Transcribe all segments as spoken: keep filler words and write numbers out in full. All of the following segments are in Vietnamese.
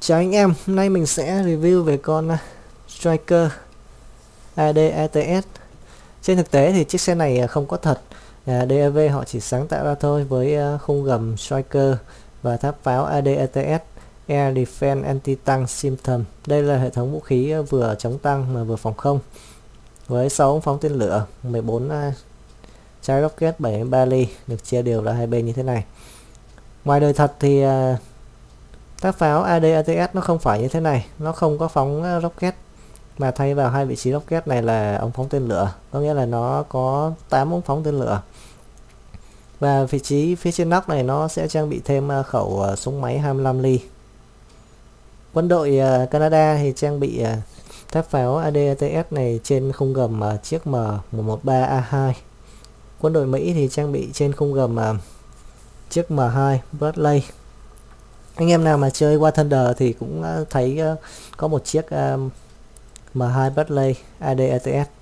Chào anh em, hôm nay mình sẽ review về con Striker a đê a tê ét. Trên thực tế thì chiếc xe này không có thật, đê a vê họ chỉ sáng tạo ra thôi với khung gầm Striker và tháp pháo a đê a tê ét Air Defense Anti-Tank System. Đây là hệ thống vũ khí vừa chống tăng mà vừa phòng không, với sáu ống phóng tên lửa, mười bốn trái rocket bảy mươi ba ly, được chia đều ra hai bên như thế này. Ngoài đời thật thì tháp pháo a đê a tê ét nó không phải như thế này, nó không có phóng rocket, mà thay vào hai vị trí rocket này là ống phóng tên lửa, có nghĩa là nó có tám ống phóng tên lửa. Và vị trí phía trên nóc này nó sẽ trang bị thêm khẩu súng máy hai mươi lăm ly. Quân đội Canada thì trang bị tháp pháo a đê a tê ét này trên khung gầm chiếc M một một ba A hai. Quân đội Mỹ thì trang bị trên khung gầm chiếc M hai Bradley. Anh em nào mà chơi War Thunder thì cũng thấy có một chiếc M hai Bradley a đê a tê ét.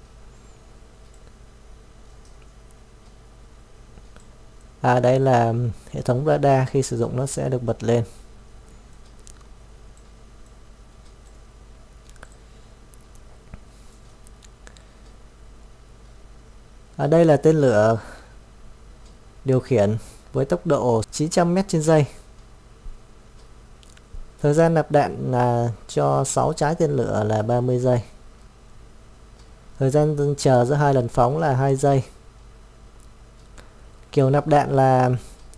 À, đây là hệ thống radar, khi sử dụng nó sẽ được bật lên. Ở đây là tên lửa điều khiển với tốc độ chín trăm mét trên giây. Thời gian nạp đạn là cho sáu trái tên lửa là ba mươi giây. Thời gian chờ giữa hai lần phóng là hai giây. Kiểu nạp đạn là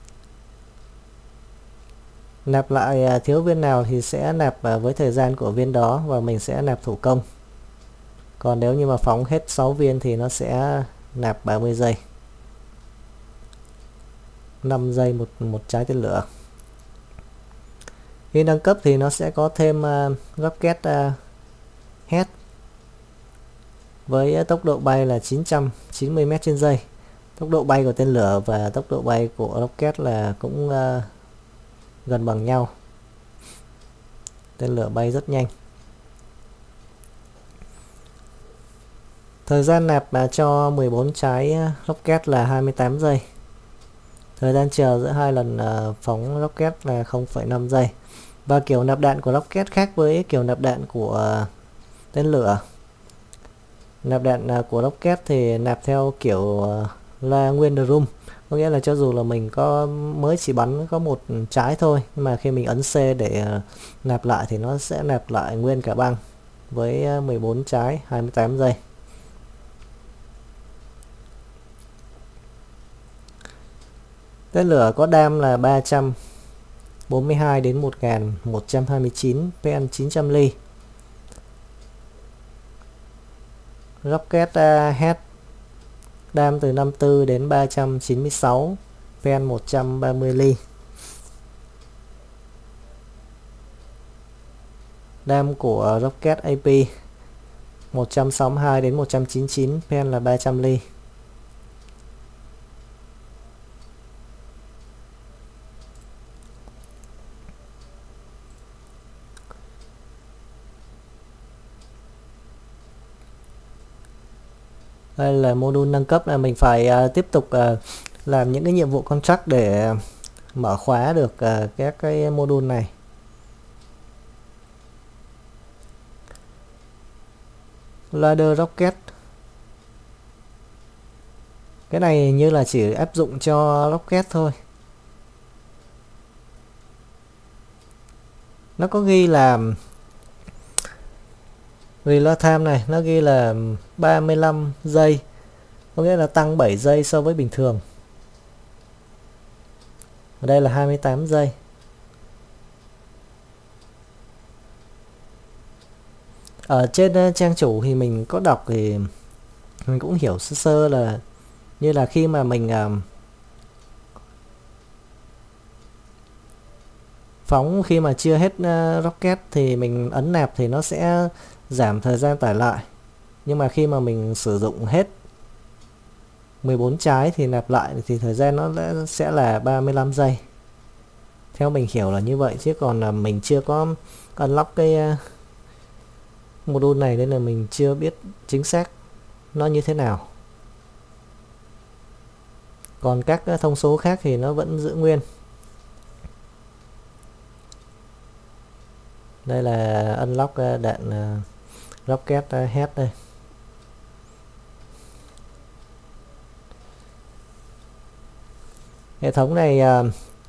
nạp lại thiếu viên nào thì sẽ nạp với thời gian của viên đó và mình sẽ nạp thủ công. Còn nếu như mà phóng hết sáu viên thì nó sẽ nạp ba mươi giây. năm giây một một trái tên lửa. Khi nâng cấp thì nó sẽ có thêm uh, rocket uh, head với tốc độ bay là chín trăm chín mươi mét trên giây. Tốc độ bay của tên lửa và tốc độ bay của rocket là cũng uh, gần bằng nhau. Tên lửa bay rất nhanh. Thời gian nạp uh, cho mười bốn trái rocket là hai mươi tám giây. Thời gian chờ giữa hai lần uh, phóng rocket là không phẩy năm giây. Và kiểu nạp đạn của rocket khác với kiểu nạp đạn của uh, tên lửa. Nạp đạn uh, của rocket thì nạp theo kiểu uh, là nguyên the room, có nghĩa là cho dù là mình có mới chỉ bắn có một trái thôi, nhưng mà khi mình ấn C để uh, nạp lại thì nó sẽ nạp lại nguyên cả băng với uh, mười bốn trái hai mươi tám giây. Tên lửa có đam là ba trăm bốn mươi hai đến một nghìn một trăm hai mươi chín pen chín trăm ly. Rocket uh, head đam từ năm mươi tư đến ba trăm chín mươi sáu pen một trăm ba mươi ly. Đam của rocket a pê một trăm sáu mươi hai đến một trăm chín mươi chín pen là ba trăm ly. Đây là module nâng cấp, là mình phải uh, tiếp tục uh, làm những cái nhiệm vụ contract để uh, mở khóa được uh, các cái module này. Ladder rocket, cái này như là chỉ áp dụng cho rocket thôi. Nó có ghi là reload time này, nó ghi là ba mươi lăm giây, có nghĩa là tăng bảy giây so với bình thường. Ở đây là hai mươi tám giây. Ở trên trang chủ thì mình có đọc thì mình cũng hiểu sơ sơ là như là khi mà mình uh, phóng khi mà chưa hết uh, rocket thì mình ấn nạp thì nó sẽ giảm thời gian tải lại, nhưng mà khi mà mình sử dụng hết mười bốn trái thì nạp lại thì thời gian nó sẽ là ba mươi lăm giây. Theo mình hiểu là như vậy, chứ còn là mình chưa có unlock cái uh, module này nên là mình chưa biết chính xác nó như thế nào. Còn các uh, thông số khác thì nó vẫn giữ nguyên. Đây là unlock đạn rocket head đây. Hệ thống này uh,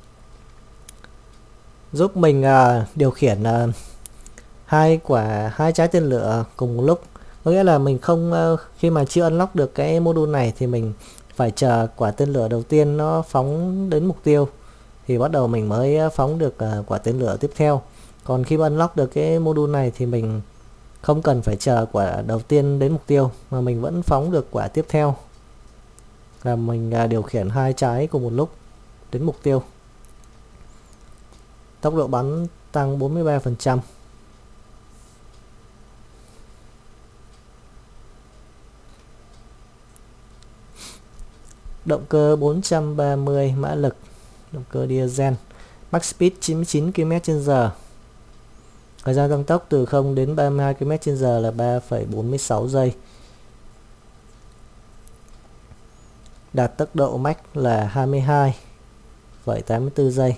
giúp mình uh, điều khiển uh, hai quả hai trái tên lửa cùng một lúc. Có nghĩa là mình không uh, khi mà chưa unlock được cái module này thì mình phải chờ quả tên lửa đầu tiên nó phóng đến mục tiêu thì bắt đầu mình mới phóng được uh, quả tên lửa tiếp theo. Còn khi mà unlock được cái module này thì mình không cần phải chờ quả đầu tiên đến mục tiêu mà mình vẫn phóng được quả tiếp theo, là mình uh, điều khiển hai trái cùng một lúc đến mục tiêu. Tốc độ bắn tăng bốn mươi ba phần trăm. Động cơ bốn trăm ba mươi mã lực, động cơ diesel, max speed chín mươi chín ki lô mét trên giờ. Thời gian tăng tốc từ không đến ba mươi hai ki lô mét trên giờ là ba phẩy bốn mươi sáu giây. Đạt tốc độ max là hai mươi hai phẩy tám mươi tư giây.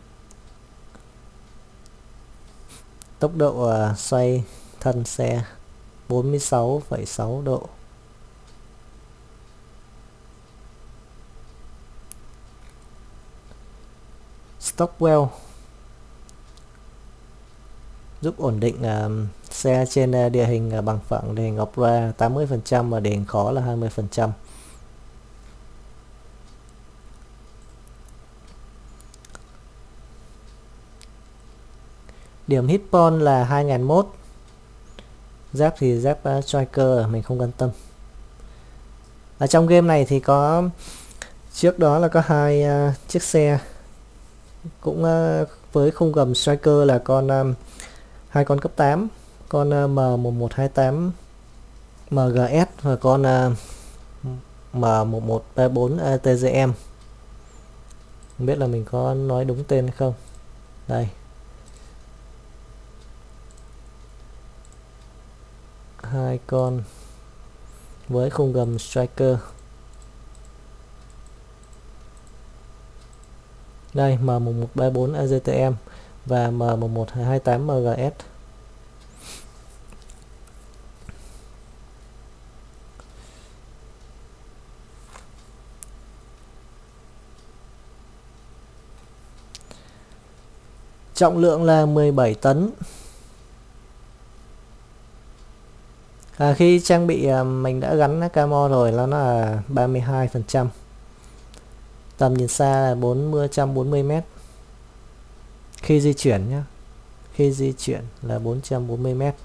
Tốc độ uh, xoay thân xe bốn mươi sáu phẩy sáu độ. Stockwell giúp ổn định uh, xe trên uh, địa hình uh, bằng phẳng, địa hình Opera tám mươi phần trăm và địa hình khó là hai mươi phần trăm. Điểm hit point là hai nghìn mốt. Giáp thì giáp uh, striker mình không quan tâm. Ở trong game này thì có trước đó là có hai uh, chiếc xe cũng uh, với khung gầm striker là con um, hai con cấp tám, con uh, M một một hai tám M G S và con uh, M một một ba bốn uh, T G M. Không biết là mình có nói đúng tên hay không. Đây, hai con với khung gầm striker. Đây, M một một ba bốn A G T M và M một một hai tám M G S. Trọng lượng là mười bảy tấn. À, khi trang bị à, mình đã gắn camo rồi, nó là ba mươi hai phần trăm. Tầm nhìn xa là bốn mươi trăm bốn mươi mét. Khi di chuyển nhé. Khi di chuyển là bốn trăm bốn mươi mét.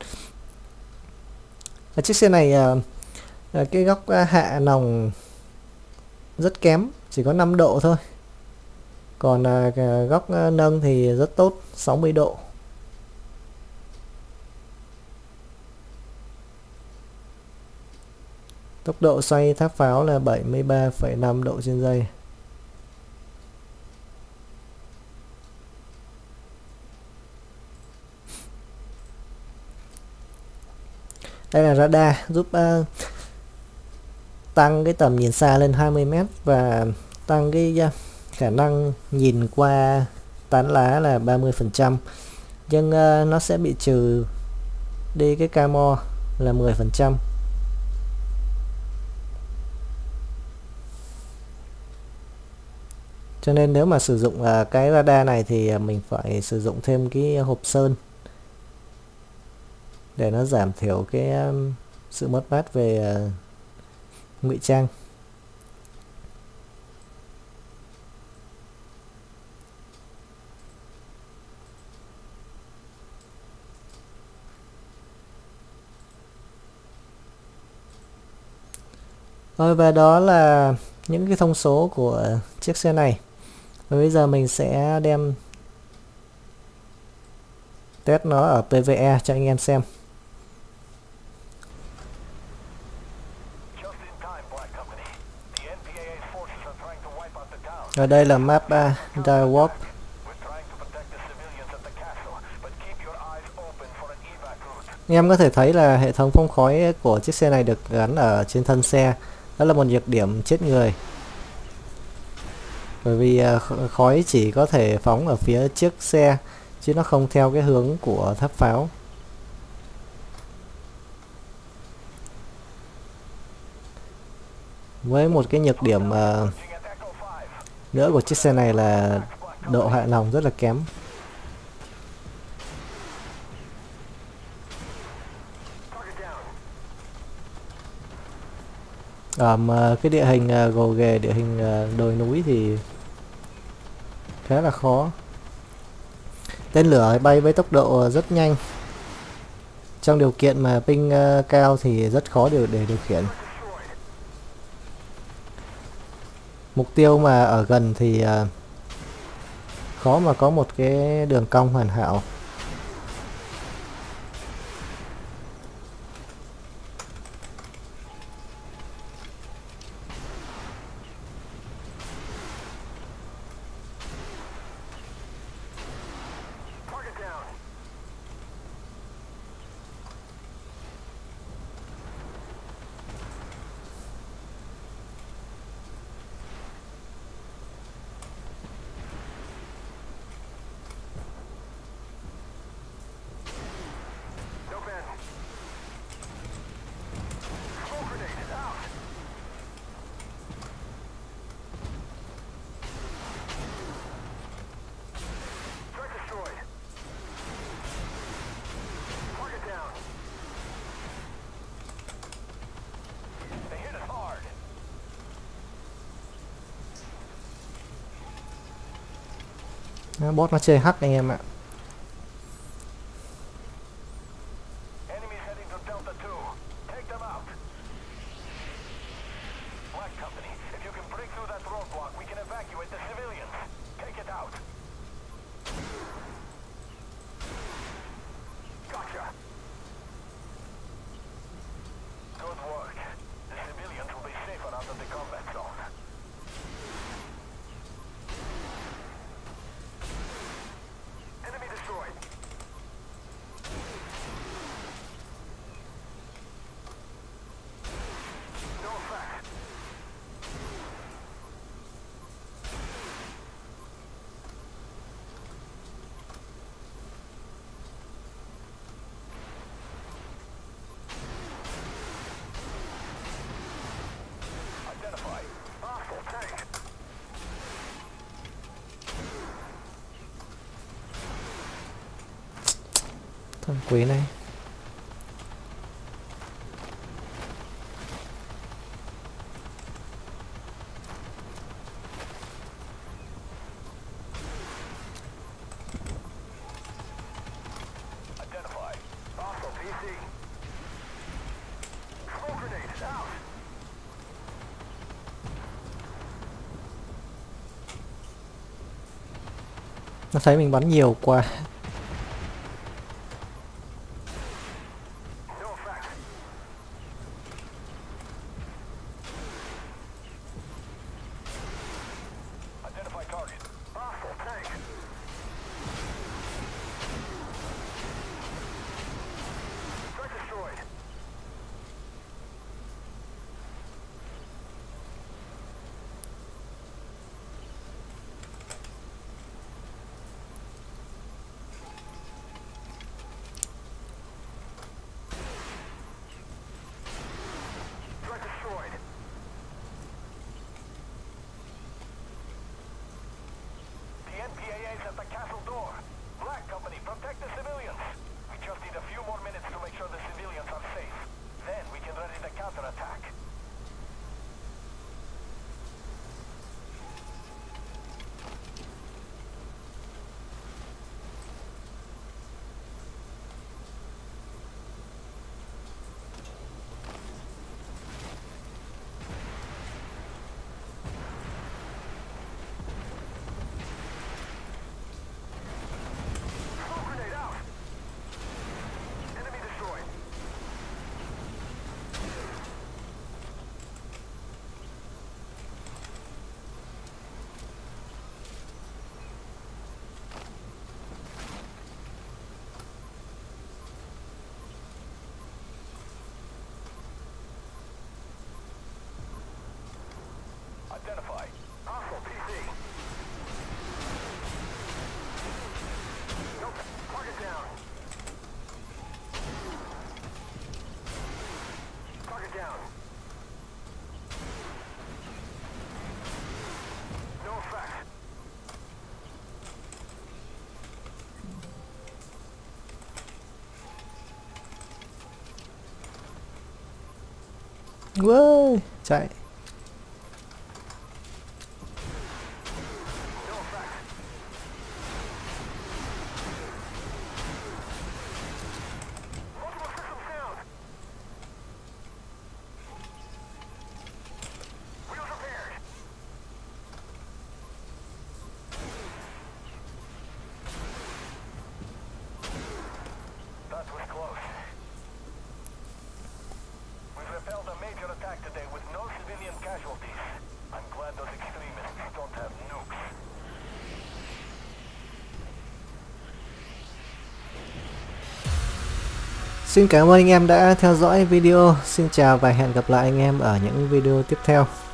Ở chiếc xe này à, cái góc hạ nòng rất kém, chỉ có năm độ thôi. Còn à, góc nâng thì rất tốt, sáu mươi độ. Tốc độ xoay tháp pháo là bảy mươi ba phẩy năm độ trên giây. Đây là radar giúp uh, tăng cái tầm nhìn xa lên hai mươi mét và tăng cái uh, khả năng nhìn qua tán lá là ba mươi phần trăm. Nhưng uh, nó sẽ bị trừ đi cái camo là mười phần trăm. Cho nên nếu mà sử dụng uh, cái radar này thì uh, mình phải sử dụng thêm cái hộp sơn để nó giảm thiểu cái um, sự mất mát về uh, ngụy trang. Rồi, và đó là những cái thông số của chiếc xe này. Và bây giờ mình sẽ đem test nó ở pê vê e cho anh em xem. Ở đây là map uh, Dire Warp. Anh em có thể thấy là hệ thống phóng khói của chiếc xe này được gắn ở trên thân xe. Đó là một nhược điểm chết người. Bởi vì uh, khói chỉ có thể phóng ở phía trước xe, chứ nó không theo cái hướng của tháp pháo. Với một cái nhược điểm uh, nữa của chiếc xe này là độ hạ lòng rất là kém. Um, cái địa hình uh, gồ ghề, địa hình uh, đồi núi thì khá là khó. Tên lửa bay với tốc độ rất nhanh. Trong điều kiện mà ping uh, cao thì rất khó để, để điều khiển. Mục tiêu mà ở gần thì uh, khó mà có một cái đường cong hoàn hảo. Bot nó chơi hack anh em ạ. Thằng quý này. Nó thấy mình bắn nhiều quá. Wow, chạy. Xin cảm ơn anh em đã theo dõi video. Xin chào và hẹn gặp lại anh em ở những video tiếp theo.